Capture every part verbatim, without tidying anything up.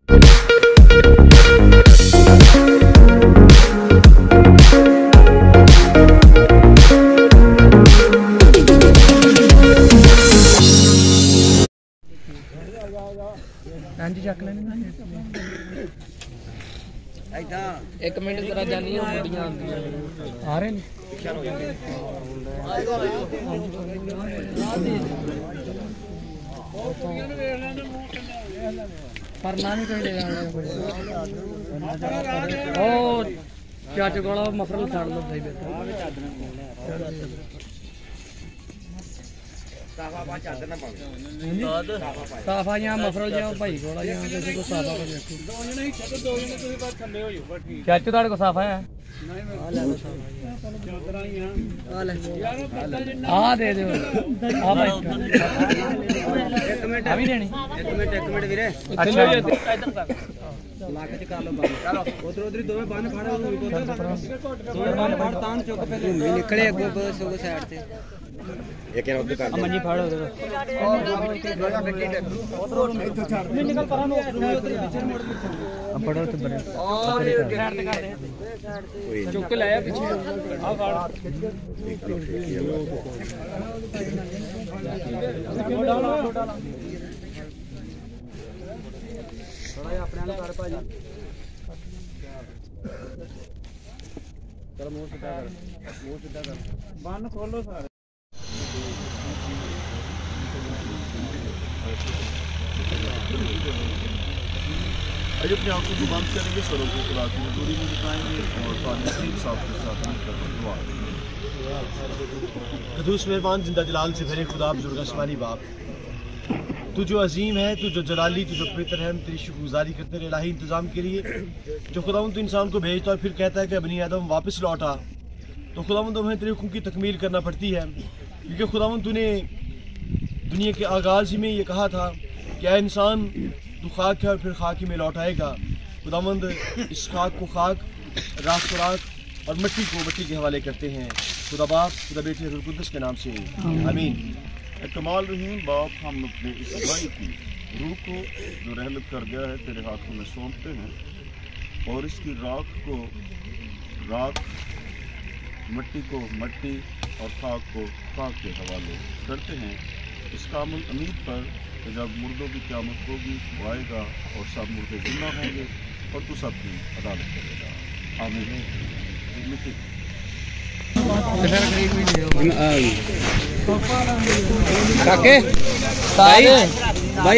एक मिनट जरा जानी आ रहे हैं पर ना नहीं कोई ओ चाचू को मफरल छाड़ लो भाई साफा यहाँ मफरल जाओ भाई थोड़ा यहाँ किसी को साफा कर चाचू ताड़े को साफा है हाँ दे दो हाँ भाई अभी देनी एक मिनट एक मिनट वीरे अच्छा लाके कर लो चलो उधर उधर दो में बांध फाड़ा दो में बांध फाड़ तान चौक पे निकले गो बस वो साइड से एक और दुकान मनी फाड़ो उधर मैं निकल परा नो पीछे मोड़ अब पड़ो तो बड़े और ग्रांड का दे चौक के लाया पीछे आ फाड़ थोड़ा अपने आने कर भाजी चलो मुंह सीधा कर मुंह सीधा कर बांध खोलो सारे आज अपनी आंखों को बंद करेंगे, सरों को खुला के दूरी में दिखाएंगे और नसीब साहब के साथ मिलकर दुआ कदूस मेहरबान जिंदा जलाल से भरे खुदा बुजुर्ग आसमानी बाप, तू जो अजीम है, तू जो जलाली, तू जो बेहतर है, हम तेरी शुक्रगुजारी करते रहे इलाही इंतजाम के लिए जो खुदावंद तो इंसान को भेजता और फिर कहता है कि बनी आदम वापस लौटा, तो खुदावंद हमें तेरे हुक्म की तकमील करना पड़ती है क्योंकि खुदावंद तूने दुनिया के आगाज़ में ये कहा था कि ऐ इंसान तू खाक है और फिर खाक ही में लौटाएगा। खुदावंद इस खाक को खाक, राख को राख और मिट्टी को मिट्टी के हवाले करते हैं। खुदा बाप, खुदा बेटे, रूह कुद्दुस के नाम से आमीन। कमाल रहीम बाप, हम अपने इस भाई की रूह को जो रहमत कर गया है तेरे हाथों में सौंपते हैं और इसकी राख को राख, मिट्टी को मिट्टी और खाक को खाक के हवाले करते हैं इस कामुल उम्मीद पर कि जब मुर्दों की क़यामत होगी वो आएगा और सब मुर्दे जिंदा होंगे और तू सबकी अदालत करेगा। आमीन। काके भाई भाई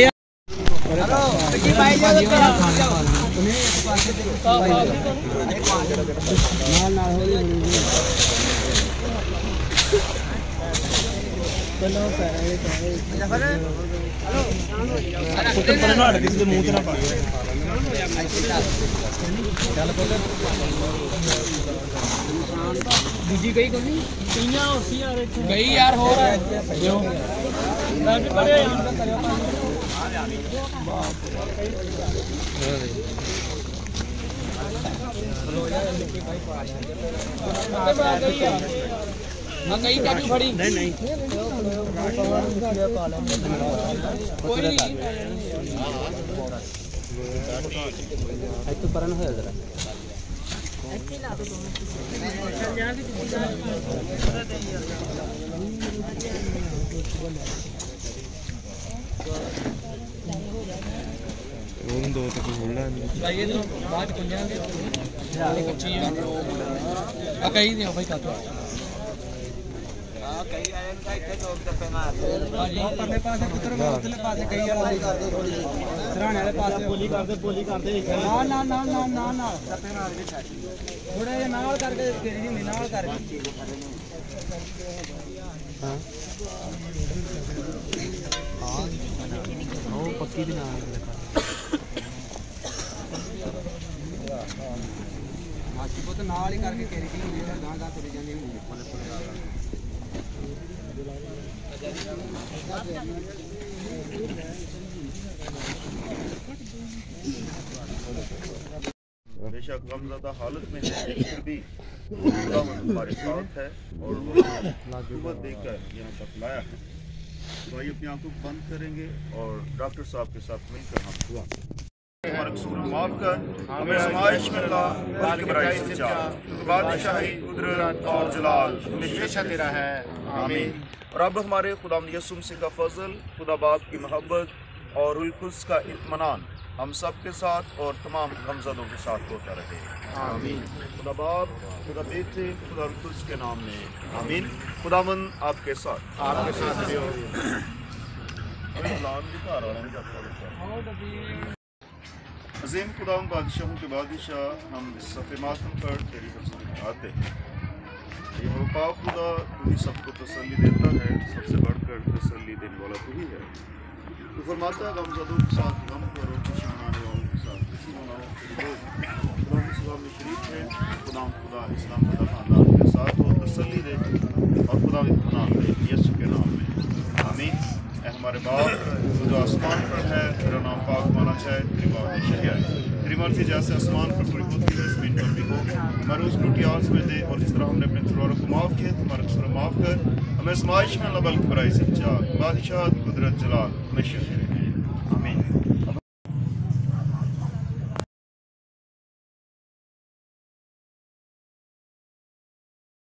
दूजी गई कोई गई यार हो रहा है हाँ कहीं क्या क्यों खड़ी नहीं नहीं कोई नहीं तो परन है जरा दो तो बोलना ये तो बात कुंजांगे कच्ची है कहीं नहीं भाई का तो कई आएगा इतने चौक पे पे मार हां परले पासे पुत्र उधरले पासे कई वाली कर दे थोड़ी सराणे वाले पासे बोली कर दे बोली कर दे ना ना ना ना ना ना पे मार के थोड़ा ये नाल करके तेरी जी नाल करके हां हां वो पक्की भी ना माची को तो नाल ही करके तेरी जी गां गां तुरी जांदी हुंदी पले पले बेशक गमज़दा हालत में है फिर भी हमारे साथ है और कुव्वत देकर यहाँ तक लाया है। तो आइए अपनी आंखों को बंद करेंगे और डॉक्टर साहब के साथ मिलकर हम दुआ। हमारे कसूर माफ कर, हमें आजमाइश में ला बल्कि बुराई से बचा। बादशाही, कुदरत और जलाल हमेशा तेरा है, आमीन। और अब हमारे खुदा यसुम से का फजल, खुदा बाप की मोहब्बत और रुल कुद्स का इत्मीनान हम सब के साथ और तमाम गमज़दों के साथ होता रहे, आमीन। खुदा बाप, खुदा बेटे, खुदा रुल कुद्स के नाम में, आमीन। खुदावन आपके साथ आपके साथ अजीम खुदा बादशाहों के बादशाह, हम इस सफ़े मातम पर तेरी हज़ूर में आते हैं। ये वफा खुदा तू ही सबको तसल्ली देता है, सबसे बढ़कर तसल्ली देने वाला तू ही है। तू फरमाता है गमज़दों के साथ गम करो, खुशी मनाने वालों के साथ खुशी मनाओ। खुदा की सभा में शरीक है, खुदा खुदा इस्लाम खुदा खानदान के साथ हो, तसल्ली दे और खुदा इत्मीनान दे, यीशु के नाम में, आमीन। ऐ हमारे बाप जो जो आसमान पर है, तेरा नाम पाक माना जाए, तेरी बात शहर आए, तेरी मर्जी जैसे आसमान पर पूरी होती है ज़मीन पर भी हो। हमारे उस रोटी आज में दे, और जिस तरह हमने अपने कसूरों को माफ़ किया तुम्हारे कसूर माफ़ कर, हमें आज़माइश में न बल्कि बुराई से बचा। बादशाह, कुदरत, जलाल हमेशा तेरे हैं, आमीन।